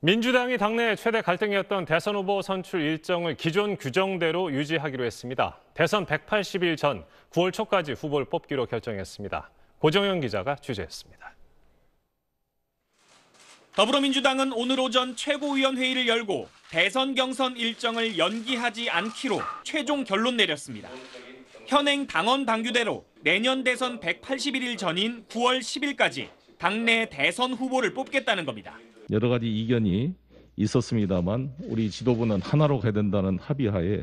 민주당이 당내 최대 갈등이었던 대선 후보 선출 일정을 기존 규정대로 유지하기로 했습니다. 대선 180일 전 9월 초까지 후보를 뽑기로 결정했습니다. 고정현 기자가 취재했습니다. 더불어민주당은 오늘 오전 최고위원회의를 열고 대선 경선 일정을 연기하지 않기로 최종 결론 내렸습니다. 현행 당원 당규대로 내년 대선 181일 전인 9월 10일까지 당내 대선 후보를 뽑겠다는 겁니다. 여러 가지 이견이 있었습니다만 우리 지도부는 하나로 가야 된다는 합의하에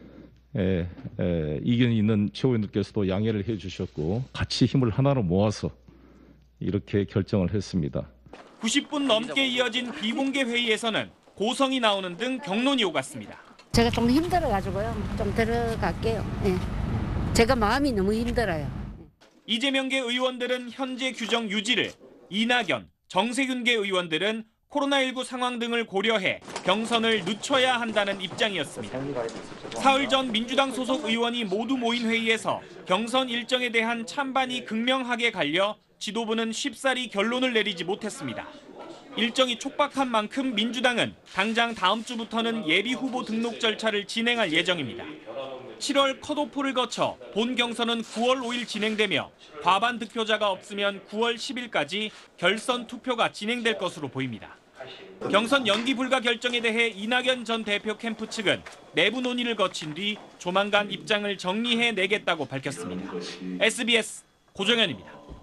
이견이 있는 최고위원들께서도 양해를 해주셨고 같이 힘을 하나로 모아서 이렇게 결정을 했습니다. 90분 넘게 이어진 비공개 회의에서는 고성이 나오는 등 격론이 오갔습니다. 제가 좀 힘들어가지고요. 좀 들어갈게요. 네. 제가 마음이 너무 힘들어요. 이재명계 의원들은 현재 규정 유지를, 이낙연, 정세균계 의원들은 코로나19 상황 등을 고려해 경선을 늦춰야 한다는 입장이었습니다. 사흘 전 민주당 소속 의원이 모두 모인 회의에서 경선 일정에 대한 찬반이 극명하게 갈려 지도부는 쉽사리 결론을 내리지 못했습니다. 일정이 촉박한 만큼 민주당은 당장 다음 주부터는 예비 후보 등록 절차를 진행할 예정입니다. 7월 컷오프를 거쳐 본 경선은 9월 5일 진행되며 과반 득표자가 없으면 9월 10일까지 결선 투표가 진행될 것으로 보입니다. 경선 연기 불가 결정에 대해 이낙연 전 대표 캠프 측은 내부 논의를 거친 뒤 조만간 입장을 정리해내겠다고 밝혔습니다. SBS 고정현입니다.